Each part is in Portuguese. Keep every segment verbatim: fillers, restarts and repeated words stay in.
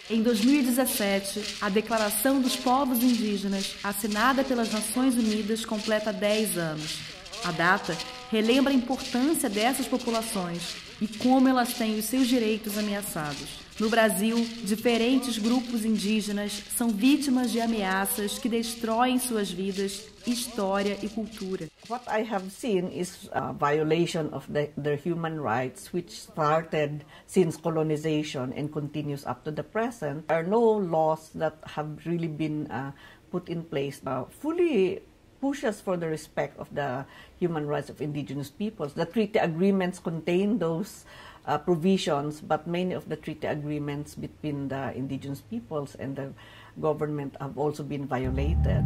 Em dois mil e dezessete, a Declaração dos Povos Indígenas, assinada pelas Nações Unidas, completa dez anos. A data relembra a importância dessas populações e como elas têm os seus direitos ameaçados. No Brasil, diferentes grupos indígenas são vítimas de ameaças que destroem suas vidas, história e cultura. What I have seen is a violation of the, their human rights, which started since colonization and continues up to the present. There are no laws that have really been uh, put in place uh, fully pushes for the respect of the human rights of indigenous peoples. The treaty agreements contain those uh, provisions, but many of the treaty agreements between the indigenous peoples and the government have also been violated.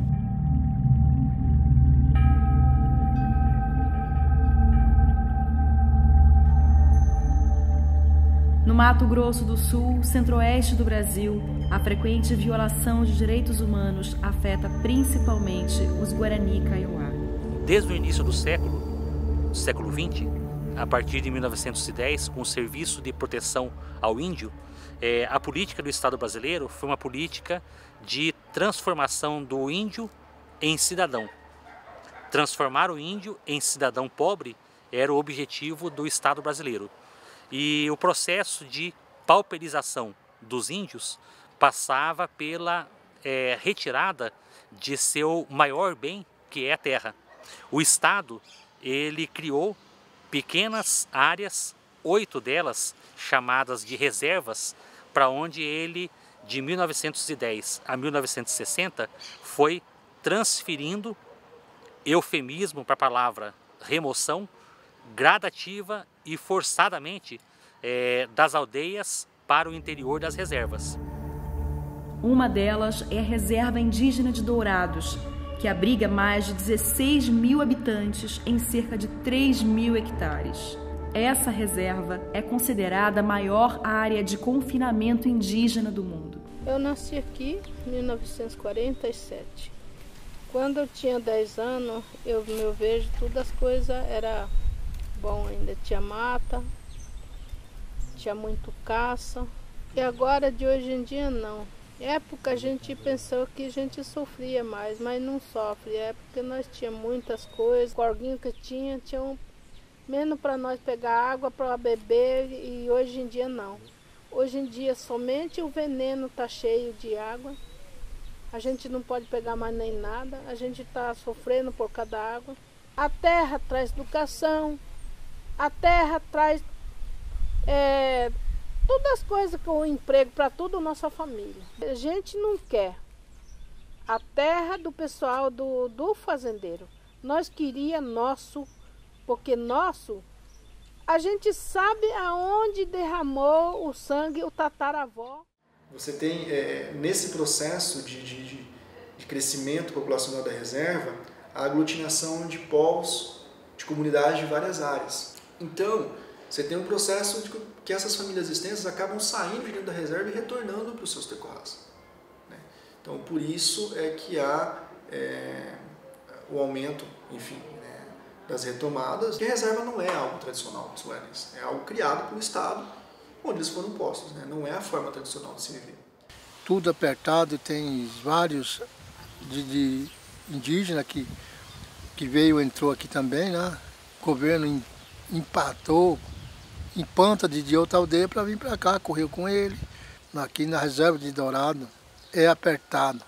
No Mato Grosso do Sul, centro-oeste do Brasil, a frequente violação de direitos humanos afeta principalmente os Guarani Kaiowá. Desde o início do século, século vinte, a partir de mil novecentos e dez, com o Serviço de Proteção ao Índio, é, a política do Estado brasileiro foi uma política de transformação do índio em cidadão. Transformar o índio em cidadão pobre era o objetivo do Estado brasileiro. E o processo de pauperização dos índios passava pela é, retirada de seu maior bem, que é a terra. O Estado, ele criou pequenas áreas, oito delas chamadas de reservas, para onde ele, de mil novecentos e dez a mil novecentos e sessenta, foi transferindo, eufemismo para a palavra remoção, gradativa e forçadamente é, das aldeias para o interior das reservas. Uma delas é a Reserva Indígena de Dourados, que abriga mais de dezesseis mil habitantes em cerca de três mil hectares. Essa reserva é considerada a maior área de confinamento indígena do mundo. Eu nasci aqui em mil novecentos e quarenta e sete. Quando eu tinha dez anos, eu, eu vejo todas as coisas era bom, ainda tinha mata, tinha muito caça. E agora, de hoje em dia, não. Época a gente pensou que a gente sofria mais, mas não sofre. É porque nós tínhamos muitas coisas, o corguinho que tinha, tinha um, menos para nós pegar água para beber, e hoje em dia não. Hoje em dia somente o veneno está cheio de água, a gente não pode pegar mais nem nada, a gente está sofrendo por cada água. A terra traz educação, a terra traz é, todas as coisas, com o emprego para toda a nossa família. A gente não quer a terra do pessoal do, do fazendeiro. Nós queria nosso, porque nosso, a gente sabe aonde derramou o sangue o tataravó. Você tem, é, nesse processo de, de, de crescimento populacional da reserva, a aglutinação de povos, de comunidades de várias áreas. Então, você tem um processo de que essas famílias extensas acabam saindo de dentro da reserva e retornando para os seus terroirs. Né? Então, por isso é que há é, o aumento, enfim, né, das retomadas. E a reserva não é algo tradicional dos guaranis, é algo criado pelo Estado, onde eles foram postos, né? Não é a forma tradicional de se viver. Tudo apertado, tem vários de, de indígenas que, que veio, entrou aqui também, né? O governo empatou, empanta de, de outra aldeia para vir para cá, correu com ele. Aqui na reserva de Dourado é apertado.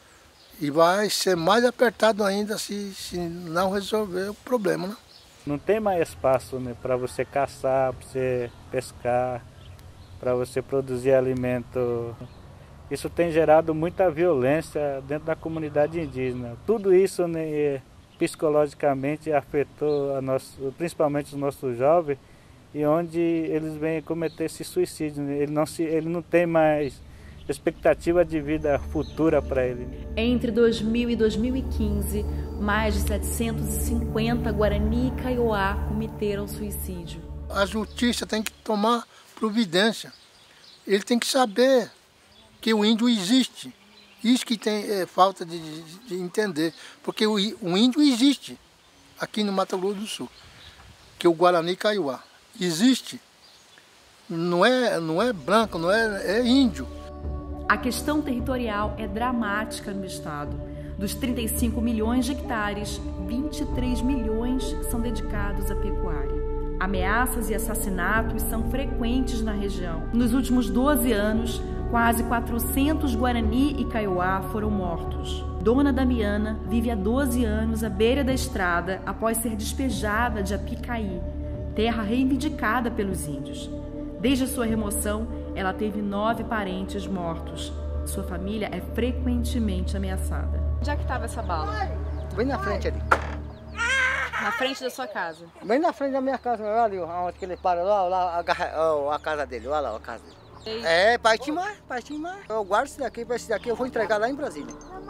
E vai ser mais apertado ainda se, se não resolver o problema, né? Não tem mais espaço, né, para você caçar, para você pescar, para você produzir alimento. Isso tem gerado muita violência dentro da comunidade indígena. Tudo isso, né, psicologicamente afetou a nosso, principalmente os nossos jovens, e onde eles vêm cometer esse suicídio. Né? Ele, não se, ele não tem mais expectativa de vida futura para ele. Entre dois mil e dois mil e quinze, mais de setecentos e cinquenta Guarani e Kaiowá cometeram suicídio. A justiça tem que tomar providência. Ele tem que saber que o índio existe. Isso que tem é, falta de, de, de entender. Porque o, o índio existe aqui no Mato Grosso do Sul. Que é o Guarani Kaiowá. Existe. Não é, não é branco, não é, é índio. A questão territorial é dramática no estado. Dos trinta e cinco milhões de hectares, vinte e três milhões são dedicados à pecuária. Ameaças e assassinatos são frequentes na região. Nos últimos doze anos, quase quatrocentos Guarani e Kaiowá foram mortos. Dona Damiana vive há doze anos à beira da estrada após ser despejada de Apicaí, terra reivindicada pelos índios. Desde a sua remoção, ela teve nove parentes mortos. Sua família é frequentemente ameaçada. Onde é que estava essa bala? Bem na frente ali. Na frente da sua casa? Bem na frente da minha casa, olha ali, onde ele para lá, lá a, a casa dele, olha lá a casa dele. É, parte mais, parte mais. Eu guardo esse daqui, esse daqui eu vou entregar lá em Brasília.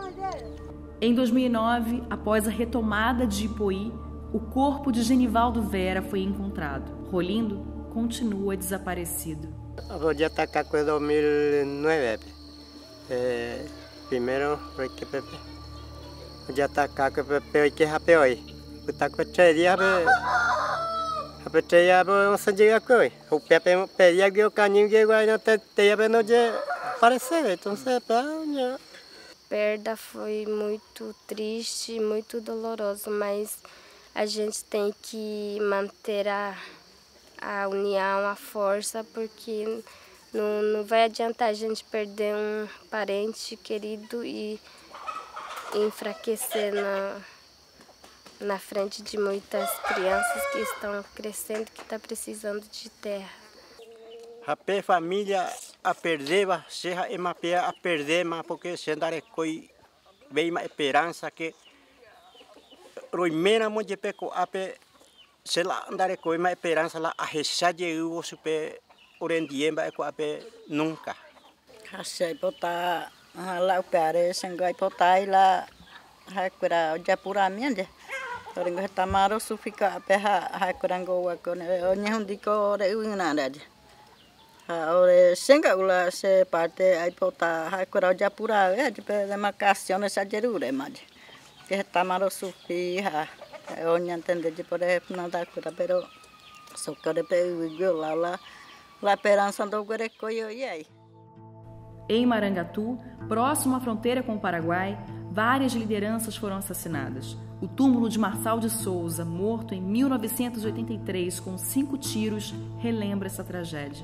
Em dois mil e nove, após a retomada de Ipoí, o corpo de Genivaldo Vera foi encontrado. Rolindo continua desaparecido. Voy a atacar com dois mil e nove. Eh, primeiro, porque Pepe. Voy a atacar com Pepe que rapeu aí. O taco teria Pepe teria um sangue coi. O Pepe peria que o caninho que agora não tem teria não de aparecer. Então você para. Perda foi muito triste, muito doloroso, mas a gente tem que manter a, a união, a força, porque não, não vai adiantar a gente perder um parente querido e enfraquecer na, na frente de muitas crianças que estão crescendo, que estão precisando de terra. A família a perder, serra e mapea a perder, mas porque se andar coi bem uma esperança que roimena muito peco a pe se lá andar coi uma esperança lá a rechar de o super orendiemba é com a pe nunca. Achei botar lá o pare sengai botar lá hakura o japuramende. Orang hetamaro sufika a pe hakurango a con o nyundiko ore unanade. Ora senga ula se parte ai pota hakura o japura é de demarcação essa gerure mas que tamaro sufi ha o nyantende de por nada cura pero socorre pe lá lá lá esperança do gurecoio e aí. Em Marangatu, próximo à fronteira com o Paraguai, várias lideranças foram assassinadas. O túmulo de Marçal de Souza, morto em mil novecentos e oitenta e três com cinco tiros, relembra essa tragédia.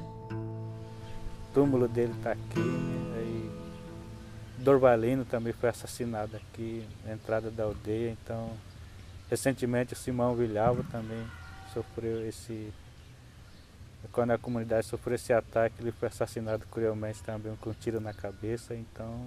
O túmulo dele está aqui, né? Aí, Dorvalino também foi assassinado aqui na entrada da aldeia. Então, recentemente o Simão Vilhalva também sofreu esse... Quando a comunidade sofreu esse ataque, ele foi assassinado cruelmente também com um tiro na cabeça. Então,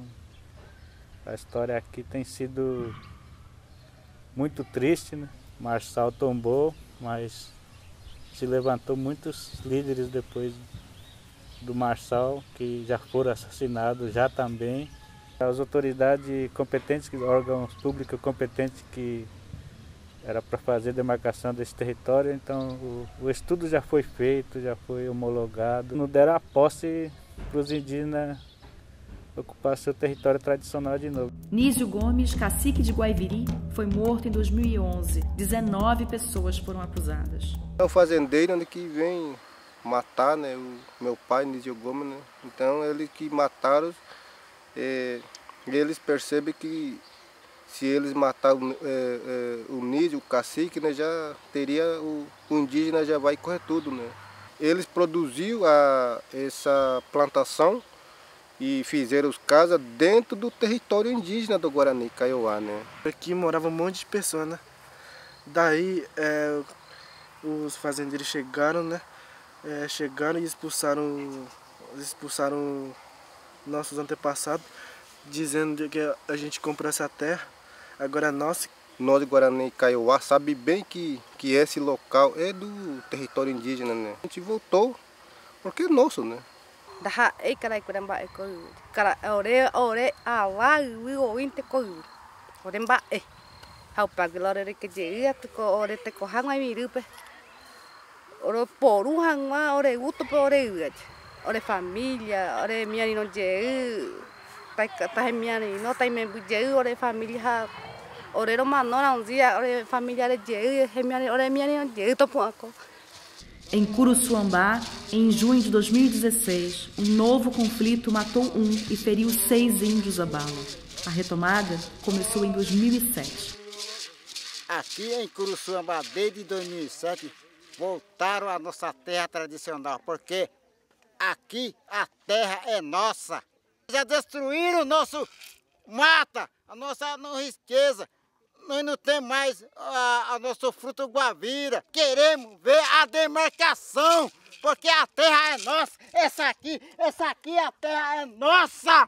a história aqui tem sido muito triste, né? Marçal tombou, mas se levantou muitos líderes depois do Marçal, que já foram assassinados, já também. As autoridades competentes, órgãos públicos competentes que era para fazer a demarcação desse território, então o, o estudo já foi feito, já foi homologado. Não deram a posse para os indígenas ocupar seu território tradicional de novo. Nísio Gomes, cacique de Guaiviri, foi morto em dois mil e onze. dezenove pessoas foram acusadas. É o fazendeiro que vem matar, né, o meu pai, Nísio Gomes, né? Então eles que mataram, é, eles percebem que se eles mataram é, é, o Nísio, o cacique, né, já teria o, o indígena já vai correr tudo, né? Eles produziram a, essa plantação e fizeram as casas dentro do território indígena do Guarani Kaiowá, né? Aqui morava um monte de pessoas, né? Daí é, os fazendeiros chegaram, né? É, chegaram e expulsaram, expulsaram nossos antepassados, dizendo que a gente comprou essa terra, agora é nossa. Nós de Guarani Kaiowá sabe bem que, que esse local é do território indígena, né? A gente voltou porque é nosso, né? Daha e cara kuramba e ko cara ore ore awa wi o inte ko ore mba e hau pagilore que dia te ko ore te ko hanga mi rupe ore poru hanga ore uto ore ore família ore minha no je tai tai minha no tai me je ore família ore ro mano na dia ore família re je minha ore minha no je to po ko. Em Curuçuambá, em junho de dois mil e dezesseis, um novo conflito matou um e feriu seis índios a bala. A retomada começou em dois mil e sete. Aqui em Curuçuambá, desde dois mil e sete, voltaram à nossa terra tradicional, porque aqui a terra é nossa. Já destruíram o nosso mata, a nossa riqueza. Nós não temos mais a, a nosso fruto guavira. Queremos ver a demarcação, porque a terra é nossa. Essa aqui, essa aqui, a terra é nossa.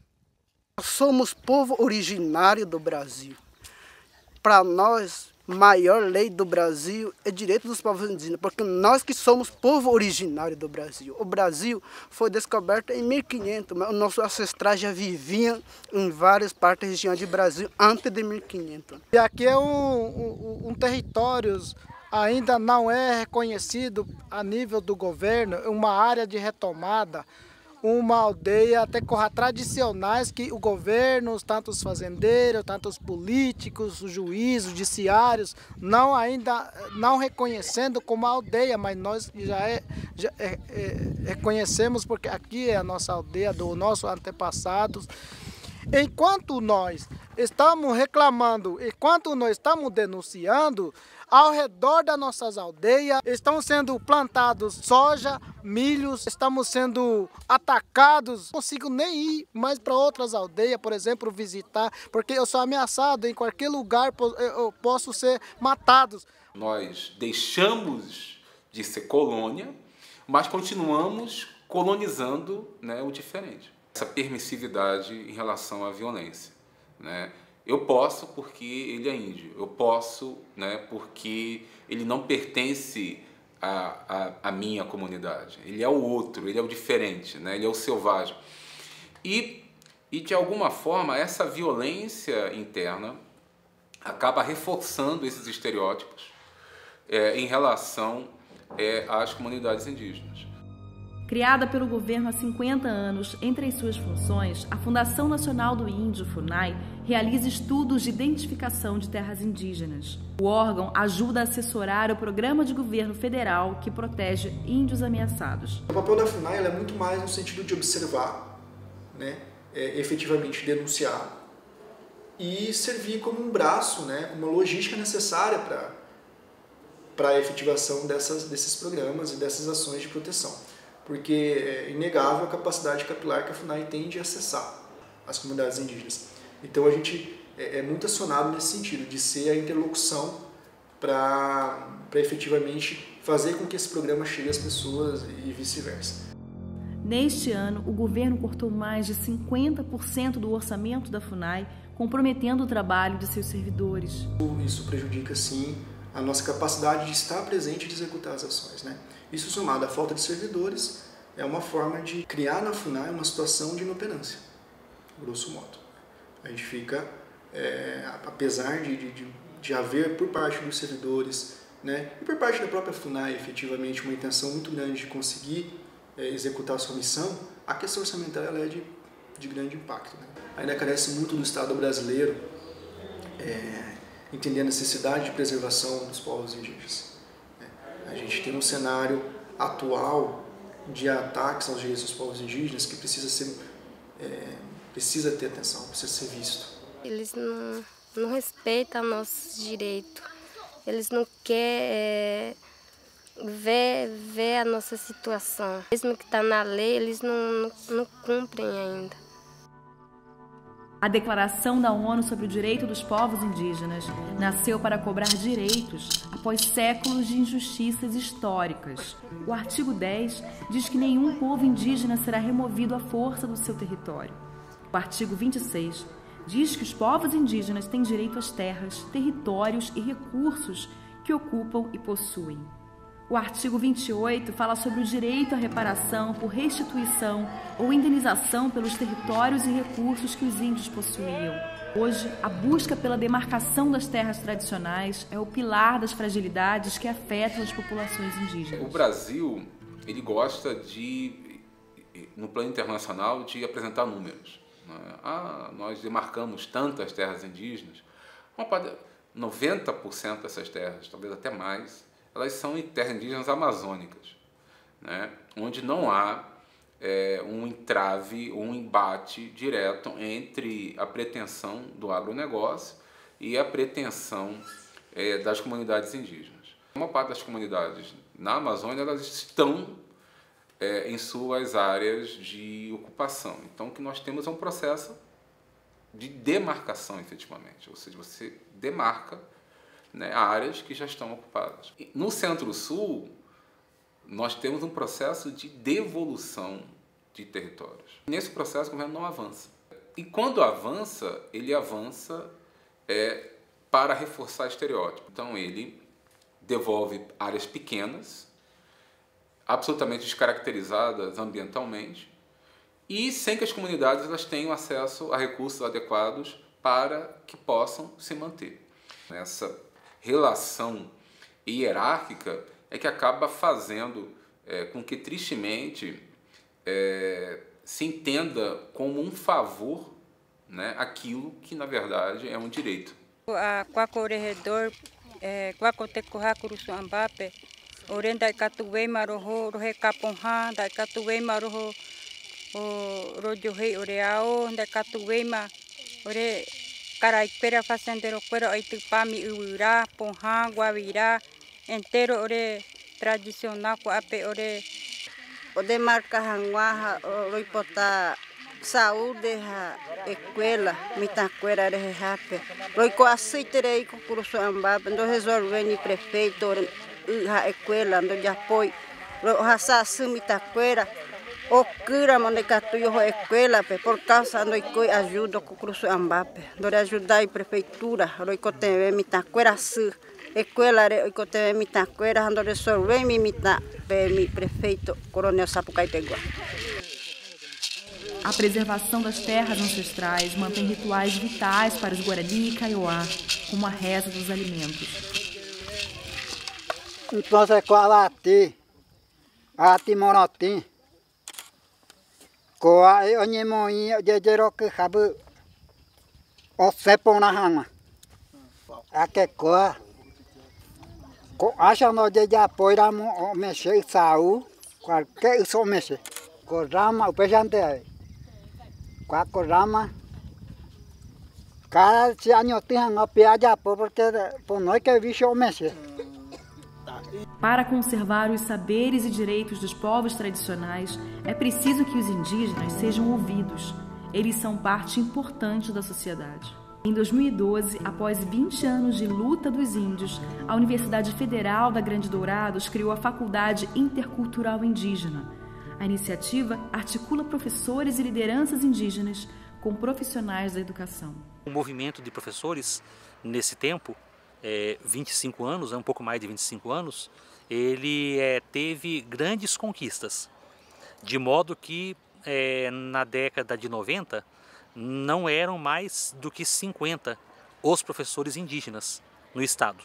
Somos povo originário do Brasil. Para nós, maior lei do Brasil é direito dos povos indígenas, porque nós que somos povo originário do Brasil. O Brasil foi descoberto em mil e quinhentos, mas os nossos ancestrais já viviam em várias partes da região do Brasil antes de mil e quinhentos. E aqui é um, um, um território ainda não é reconhecido a nível do governo, uma área de retomada, uma aldeia até corra tradicionais que o governo, tanto os fazendeiros, tanto os políticos, os juízes, os judiciários, não ainda não reconhecendo como aldeia, mas nós já, é, já é, é, reconhecemos porque aqui é a nossa aldeia dos nossos antepassados. Enquanto nós estamos reclamando, enquanto nós estamos denunciando, ao redor das nossas aldeias estão sendo plantados soja, milhos, estamos sendo atacados. Não consigo nem ir mais para outras aldeias, por exemplo, visitar, porque eu sou ameaçado, em qualquer lugar eu posso ser matado. Nós deixamos de ser colônia, mas continuamos colonizando, né, o diferente. Essa permissividade em relação à violência, né? Eu posso porque ele é índio, eu posso, né, porque ele não pertence à, à, à minha comunidade, ele é o outro, ele é o diferente, né, ele é o selvagem. E, e, de alguma forma, essa violência interna acaba reforçando esses estereótipos é, em relação é, às comunidades indígenas. Criada pelo governo há cinquenta anos, entre as suas funções, a Fundação Nacional do Índio, FUNAI, realiza estudos de identificação de terras indígenas. O órgão ajuda a assessorar o programa de governo federal que protege índios ameaçados. O papel da FUNAI é muito mais no sentido de observar, né, é, efetivamente denunciar e servir como um braço, né, uma logística necessária para para a efetivação dessas, desses programas e dessas ações de proteção. Porque é inegável a capacidade capilar que a FUNAI tem de acessar as comunidades indígenas. Então a gente é, é muito acionado nesse sentido, de ser a interlocução para para efetivamente fazer com que esse programa chegue às pessoas e vice-versa. Neste ano, o governo cortou mais de cinquenta por cento do orçamento da FUNAI, comprometendo o trabalho de seus servidores. Isso prejudica, sim, a nossa capacidade de estar presente e de executar as ações, né? Isso somado à falta de servidores é uma forma de criar na FUNAI uma situação de inoperância, grosso modo. A gente fica, é, apesar de, de, de haver por parte dos servidores, né, e por parte da própria FUNAI efetivamente uma intenção muito grande de conseguir é, executar a sua missão, a questão orçamentária ela é de, de grande impacto, né? Ainda carece muito do Estado brasileiro é, entender a necessidade de preservação dos povos indígenas. A gente tem um cenário atual de ataques aos direitos dos povos indígenas que precisa ser, é, precisa ter atenção, precisa ser visto. Eles não, não respeitam nossos direitos, eles não querem é, ver, ver a nossa situação. Mesmo que está na lei, eles não, não, não cumprem ainda. A Declaração da ONU sobre o Direito dos Povos Indígenas nasceu para cobrar direitos após séculos de injustiças históricas. O artigo dez diz que nenhum povo indígena será removido à força do seu território. O artigo vinte e seis diz que os povos indígenas têm direito às terras, territórios e recursos que ocupam e possuem. O artigo vinte e oito fala sobre o direito à reparação por restituição ou indenização pelos territórios e recursos que os índios possuíam. Hoje, a busca pela demarcação das terras tradicionais é o pilar das fragilidades que afetam as populações indígenas. O Brasil, ele gosta de, no plano internacional, de apresentar números. Ah, nós demarcamos tantas terras indígenas. noventa por cento dessas terras, talvez até mais, elas são em terras indígenas amazônicas, né? Onde não há é, um entrave, um embate direto entre a pretensão do agronegócio e a pretensão é, das comunidades indígenas. Uma parte das comunidades na Amazônia, elas estão é, em suas áreas de ocupação. Então, o que nós temos é um processo de demarcação, efetivamente. Ou seja, você demarca, né, áreas que já estão ocupadas. No Centro-Sul, nós temos um processo de devolução de territórios. Nesse processo, o governo não avança. E quando avança, ele avança é, para reforçar estereótipos. Então, ele devolve áreas pequenas, absolutamente descaracterizadas ambientalmente, e sem que as comunidades elas tenham acesso a recursos adequados para que possam se manter. Essa relação hierárquica é que acaba fazendo é, com que, tristemente, é, se entenda como um favor, né, aquilo que, na verdade, é um direito. A corredor Quacotecoha Curuçuambape, Orenda Catuei Maroho, Rohe Caponha, da Catuei Maroho, o Rojohei Oreao, da Catuei Ma, Ore Caraiquera Fazendeiro Quero, Oitupami Uirá, Ponha, Guavirá, inteiro ore tradicional, Coape Ore. Ode marca Hanguaha, Roipota. Saúde a escola, mitaquera de rape. Loico aceitarei com Curuçuambape, ando resolvendo prefeito a escola, ando já foi. Lo hasassu mitaquera, o cura monecatuyo a escola, por causa ando coi ajuda com Curuçuambape, ando ajudar a prefeitura, loico teve mitaquera su. Escola de loico teve mitaquera, ando resolver mi mita, mi prefeito Coronel Sapucaítegua. A preservação das terras ancestrais mantém rituais vitais para os Guarani e Kaiowá, como a reza dos alimentos. Então, é com a lati, a timorotim, com a onimoinha de jeroque rabu, o sepo na rama, a que coa, com a chama de apoio, o mexer saúde, qualquer isso mexer, com rama, o pejante aí. Quaco rama, cada ano tem uma piada porque por nós que bicho o mexe. Para conservar os saberes e direitos dos povos tradicionais, é preciso que os indígenas sejam ouvidos. Eles são parte importante da sociedade. Em dois mil e doze, após vinte anos de luta dos índios, a Universidade Federal da Grande Dourados criou a Faculdade Intercultural Indígena. A iniciativa articula professores e lideranças indígenas com profissionais da educação. O movimento de professores, nesse tempo, é, vinte e cinco anos, é um pouco mais de vinte e cinco anos, ele é, teve grandes conquistas, de modo que é, na década de noventa não eram mais do que cinquenta os professores indígenas no estado.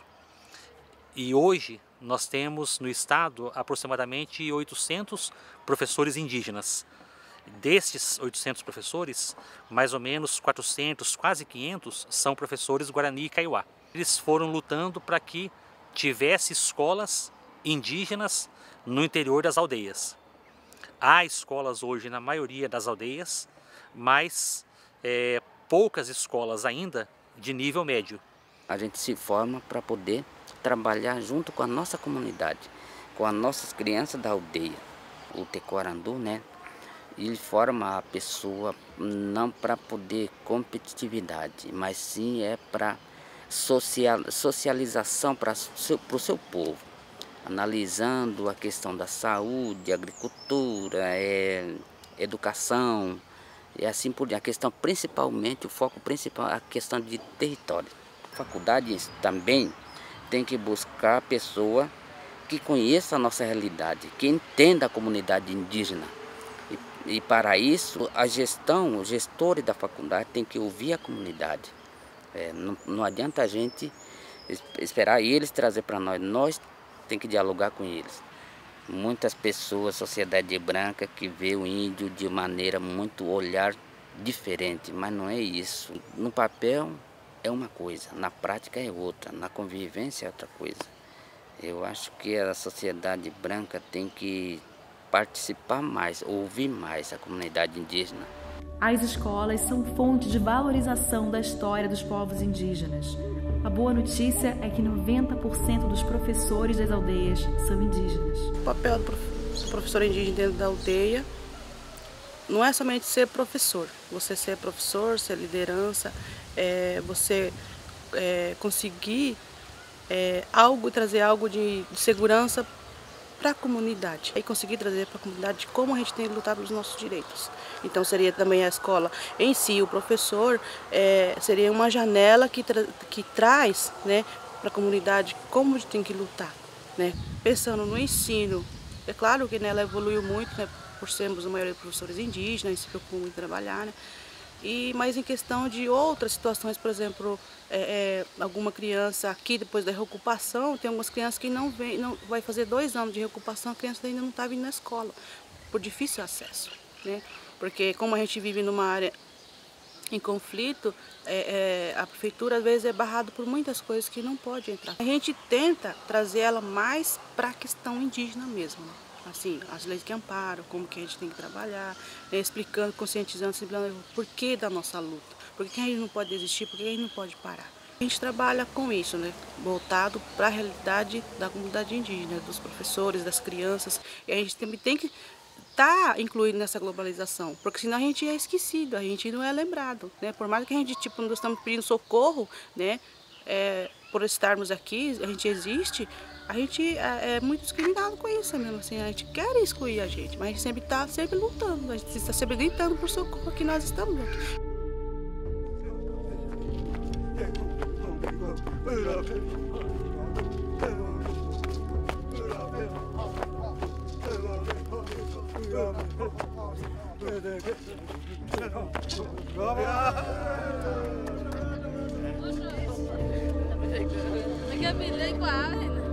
E hoje nós temos no estado aproximadamente oitocentos professores indígenas. Destes oitocentos professores, mais ou menos quatrocentos, quase quinhentos, são professores Guarani e Kaiowá. Eles foram lutando para que tivesse escolas indígenas no interior das aldeias. Há escolas hoje na maioria das aldeias, mas é, poucas escolas ainda de nível médio. A gente se forma para poder trabalhar junto com a nossa comunidade, com as nossas crianças da aldeia. O tecoarandu, né? Ele forma a pessoa não para poder competitividade, mas sim é para social, socialização para o seu povo, analisando a questão da saúde, agricultura, é, educação e assim por diante. A questão principalmente, o foco principal é a questão de território. A faculdade também tem que buscar a pessoa que conheça a nossa realidade, que entenda a comunidade indígena. E, e para isso, a gestão, os gestores da faculdade tem que ouvir a comunidade. É, não, não adianta a gente esperar eles trazer para nós, nós tem que dialogar com eles. Muitas pessoas, sociedade branca, que vê o índio de maneira muito olhar diferente, mas não é isso. No papel é uma coisa, na prática é outra, na convivência é outra coisa. Eu acho que a sociedade branca tem que participar mais, ouvir mais a comunidade indígena. As escolas são fonte de valorização da história dos povos indígenas. A boa notícia é que noventa por cento dos professores das aldeias são indígenas. O papel do professor indígena dentro da aldeia não é somente ser professor. Você ser professor, ser liderança, é, você é, conseguir é, algo, trazer algo de, de segurança para a comunidade. E conseguir trazer para a comunidade como a gente tem que lutar pelos nossos direitos. Então seria também a escola em si, o professor, é, seria uma janela que, tra que traz, né, para a comunidade como a gente tem que lutar. Né? Pensando no ensino, é claro que, né, ela evoluiu muito, né, por sermos a maioria de professores indígenas, se preocupam muito em trabalhar, né? E, mas em questão de outras situações, por exemplo, é, é, alguma criança aqui depois da reocupação, tem algumas crianças que não vem, não vai fazer dois anos de reocupação, a criança ainda não está vindo na escola, por difícil acesso, né? Porque como a gente vive numa área em conflito, é, é, a prefeitura às vezes é barrada por muitas coisas que não pode entrar. A gente tenta trazer ela mais para a questão indígena mesmo, né? Assim, as leis que amparam, como que a gente tem que trabalhar, né, explicando, conscientizando, explicando o porquê da nossa luta, por que a gente não pode desistir, por que a gente não pode parar. A gente trabalha com isso, né, voltado para a realidade da comunidade indígena, dos professores, das crianças, e a gente também tem que estar incluído nessa globalização, porque senão a gente é esquecido, a gente não é lembrado, né, por mais que a gente, tipo, nós estamos pedindo socorro, né, é, por estarmos aqui, a gente existe, a gente é, é muito discriminado com isso mesmo, assim, a gente quer excluir a gente, mas a gente sempre está sempre lutando, a gente está sempre gritando por socorro que nós estamos aqui. Cái pin lấy quá